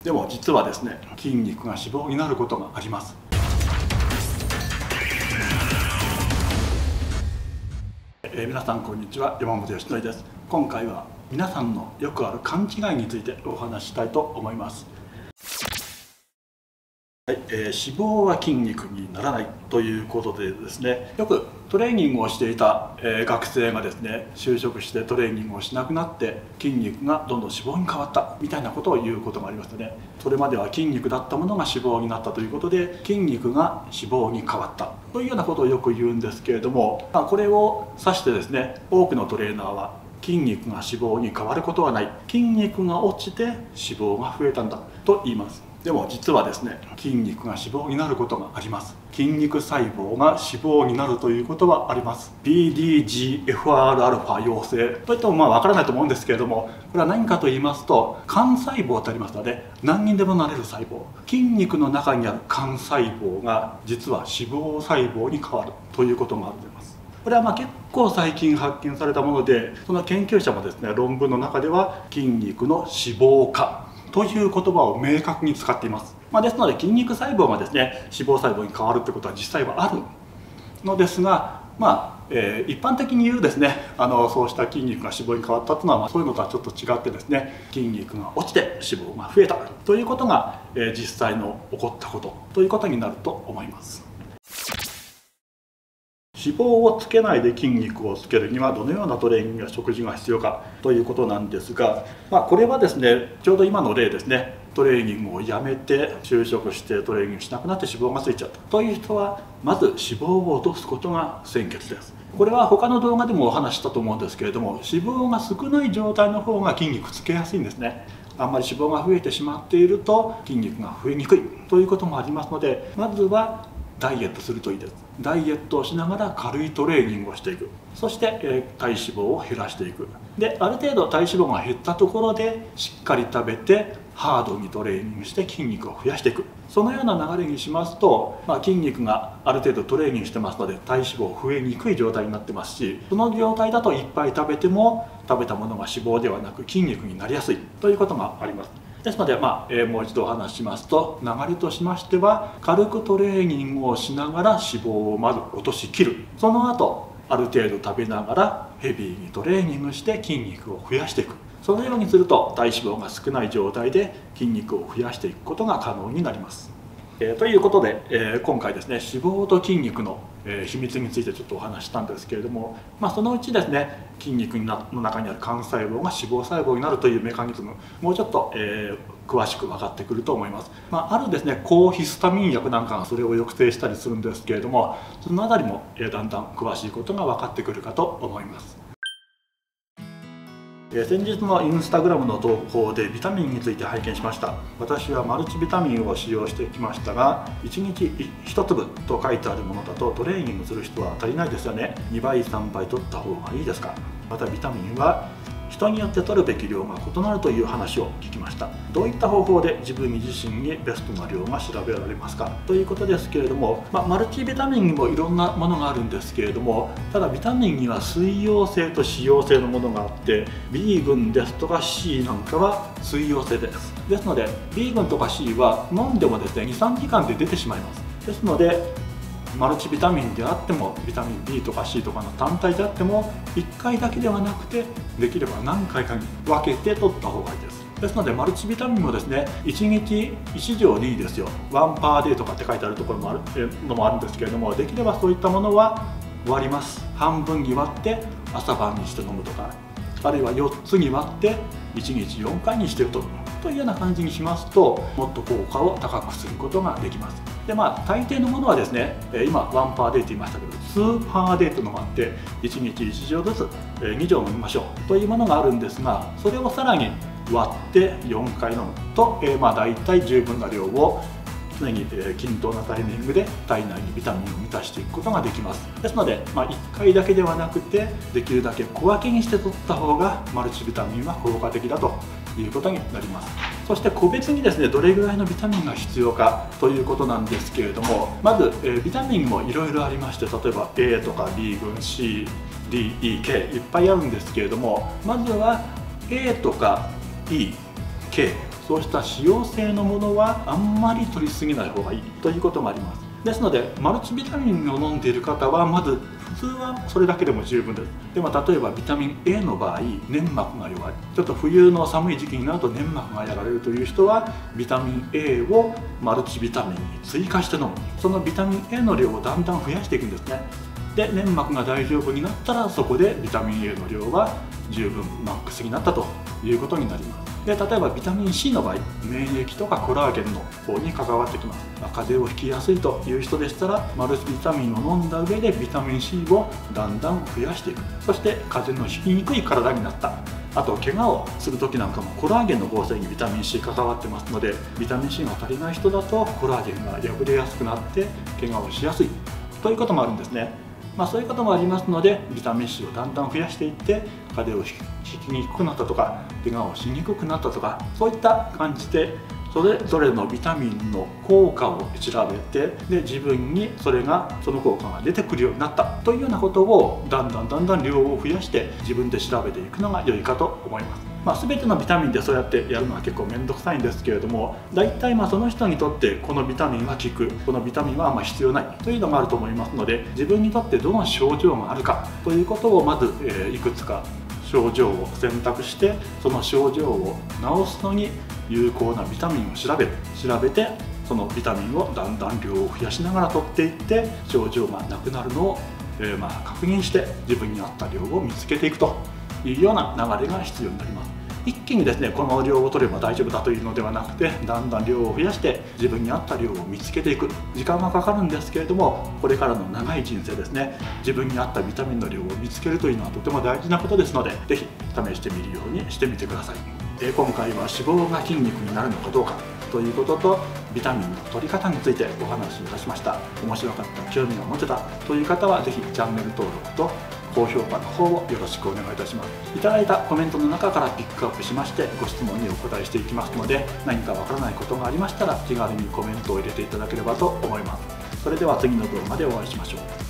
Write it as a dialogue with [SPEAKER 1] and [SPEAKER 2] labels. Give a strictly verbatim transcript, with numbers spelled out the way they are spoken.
[SPEAKER 1] でも実はですね、筋肉が脂肪になることがあります。えー、皆さんこんにちは、山本義則です。今回は皆さんのよくある勘違いについてお話ししたいと思います。はい、えー、脂肪は筋肉にならないということでですね、よくトレーニングをしていた、えー、学生がですね、就職してトレーニングをしなくなって筋肉がどんどん脂肪に変わったみたいなことを言うことがありますよね。それまでは筋肉だったものが脂肪になったということで、筋肉が脂肪に変わったというようなことをよく言うんですけれども、まあ、これを指してですね、多くのトレーナーは筋肉が脂肪に変わることはない、筋肉が落ちて脂肪が増えたんだと言います。でも実はですね、筋肉が脂肪になることがあります。筋肉細胞が脂肪になるということはあります。ビーディージーエフアール アルファ陽性といってもまあわからないと思うんですけれども、これは何かと言いますと、幹細胞とありますので、何にでもなれる細胞、筋肉の中にある幹細胞が実は脂肪細胞に変わるということがあります。これはまあ結構最近発見されたもので、その研究者もですね、論文の中では筋肉の脂肪化という言葉を明確に使っています。まあ、ですので筋肉細胞がですね、脂肪細胞に変わるということは実際はあるのですが、まあえー、一般的に言うですね、あのそうした筋肉が脂肪に変わったというのは、まあ、そういうのとはちょっと違ってですね、筋肉が落ちて脂肪が増えたということが、えー、実際の起こったことということになると思います。脂肪をつけないで筋肉をつけるにはどのようなトレーニングや食事が必要かということなんですが、まあ、これはですね、ちょうど今の例ですね、トレーニングをやめて就職してトレーニングしなくなって脂肪がついちゃったという人は、まず脂肪を落とすことが先決です。これは他の動画でもお話ししたと思うんですけれども、脂肪が少ない状態の方が筋肉つけやすいんですね。あんまり脂肪が増えてしまっていると筋肉が増えにくいということもありますので、まずはダイエットするといいです。ダイエットをしながら軽いトレーニングをしていく。そして、えー、体脂肪を減らしていく。で、ある程度体脂肪が減ったところでしっかり食べてハードにトレーニングして筋肉を増やしていく。そのような流れにしますと、まあ、筋肉がある程度トレーニングしてますので体脂肪増えにくい状態になってますし、その状態だといっぱい食べても食べたものが脂肪ではなく筋肉になりやすいということがあります。ですので、まあえー、もう一度お話ししますと、流れとしましては、軽くトレーニングをしながら脂肪をまず落としきる。その後ある程度食べながらヘビーにトレーニングして筋肉を増やしていく。そのようにすると体脂肪が少ない状態で筋肉を増やしていくことが可能になります。えー、ということで、えー、今回ですね、脂肪と筋肉の、えー、秘密についてちょっとお話ししたんですけれども、まあ、そのうちですね、筋肉の中にある幹細胞が脂肪細胞になるというメカニズム、もうちょっと、えー、詳しく分かってくると思います。まあ、あるですね、抗ヒスタミン薬なんかがそれを抑制したりするんですけれども、そのあたりも、えー、だんだん詳しいことが分かってくるかと思います。先日のインスタグラムの投稿でビタミンについて拝見しました。私はマルチビタミンを使用してきましたが、いちにちいちつぶと書いてあるものだとトレーニングする人は足りないですよね。にばいさんばい取った方がいいですか。またビタミンは人によって取るべき量が異なるという話を聞きました。どういった方法で自分自身にベストな量が調べられますかということですけれども、まあ、マルチビタミンにもいろんなものがあるんですけれども、ただビタミンには水溶性と脂溶性のものがあって、 B 群ですとか C なんかは水溶性です。ですので B 群とか C は飲んでもですね、にさんじかんで出てしまいます。ですのでマルチビタミンであってもビタミン B とか C とかの単体であってもいっかいだけではなくて、できれば何回かに分けて取った方がいいです。ですのでマルチビタミンもですね、いちにちいち錠でいいですよ。ワンパーデーとかって書いてあるところもあるのもあるんですけれども、できればそういったものは割ります。半分に割って朝晩にして飲むとか、あるいはよっつに割っていちにちよんかいにして取るというような感じにしますと、もっと効果を高くすることができます。でまあ、大抵のものはですね、今ワンパーデーと言いましたけど、ツーパーデーというのがあって、いちにちいち錠ずつに錠飲みましょうというものがあるんですが、それをさらに割ってよんかい飲むと、えー、まあ大体十分な量を常に均等なタイミングで体内にビタミンを満たしていくことができます。ですので、まあ、いっかいだけではなくて、できるだけ小分けにして取った方がマルチビタミンは効果的だということになります。そして個別にですね、どれぐらいのビタミンが必要かということなんですけれども、まず、えー、ビタミンもいろいろありまして、例えば A とか B 群 C、D、E、K いっぱいあるんですけれども、まずは A とか E、K そうした脂溶性のものはあんまり取りすぎない方がいいということがあります。ですのでマルチビタミンを飲んでいる方はまず普通はそれだけでも十分です。でも例えばビタミン A の場合粘膜が弱い、ちょっと冬の寒い時期になると粘膜がやられるという人はビタミン A をマルチビタミンに追加して飲む。そのビタミン A の量をだんだん増やしていくんですね。で粘膜が大丈夫になったらそこでビタミン A の量は十分マックスになったということになります。で例えばビタミン C の場合免疫とかコラーゲンの方に関わってきます。風邪をひきやすいという人でしたらマルチビタミンを飲んだ上でビタミン C をだんだん増やしていく。そして風邪のひきにくい体になった。あと怪我をする時なんかもコラーゲンの合成にビタミン C 関わってますので、ビタミン C が足りない人だとコラーゲンが破れやすくなって怪我をしやすいということもあるんですね。まあそういうこともありますのでビタミン C をだんだん増やしていって風邪をひきにくくなったとか怪我をしにくくなったとか、そういった感じでそれぞれのビタミンの効果を調べて、で自分にそれがその効果が出てくるようになったというようなことをだんだんだんだん量を増やして自分で調べていくのが良いかと思います。まあ、全てのビタミンでそうやってやるのは結構面倒くさいんですけれども、大体まあその人にとってこのビタミンは効く、このビタミンはまあ必要ないというのがあると思いますので、自分にとってどの症状があるかということをまず、えー、いくつか症状を選択して、その症状を治すのに有効なビタミンを調べる調べてそのビタミンをだんだん量を増やしながら取っていって症状がなくなるのを、えー、まあ確認して自分に合った量を見つけていくというような流れが必要になります。一気にですねこの量を取れば大丈夫だというのではなくて、だんだん量を増やして自分に合った量を見つけていく。時間がかかるんですけれども、これからの長い人生ですね、自分に合ったビタミンの量を見つけるというのはとても大事なことですので、是非試してみるようにしてみてください。え今回は脂肪が筋肉になるのかどうかということとビタミンの取り方についてお話しいたしました。面白かった、興味が持てたという方は是非チャンネル登録と高評価の方をよろしくお願いいたします。いただいたコメントの中からピックアップしましてご質問にお答えしていきますので、何かわからないことがありましたら気軽にコメントを入れていただければと思います。それでは次の動画でお会いしましょう。